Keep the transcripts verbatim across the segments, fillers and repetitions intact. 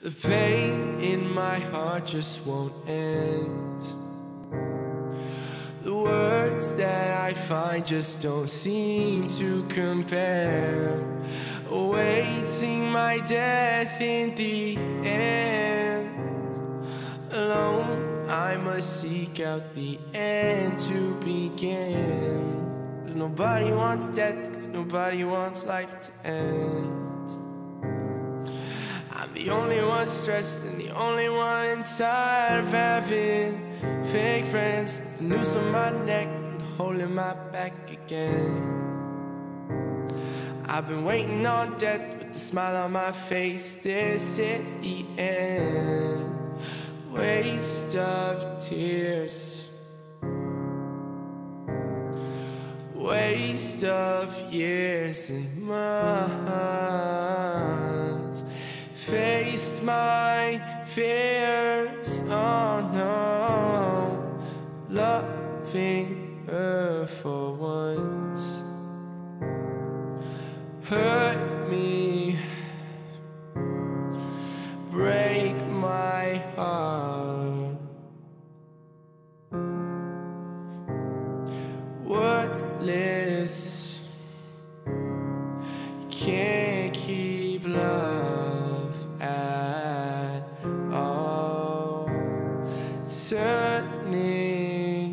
The pain in my heart just won't end. The words that I find just don't seem to compare. Awaiting my death in the end. Alone, I must seek out the end to begin. 'Cause nobody wants death, 'cause nobody wants life to end. I'm the only one stressed and the only one tired of having fake friends, the noose on my neck and holding my back again. I've been waiting on death with a smile on my face. This is the end. Waste of tears, waste of years and months. Faced my fears, oh no. Loving her for once hurt me, break my heart. Worthless, can't keep love at all. Turning,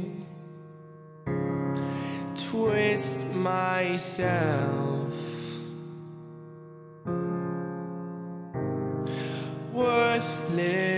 twist myself. Worthless.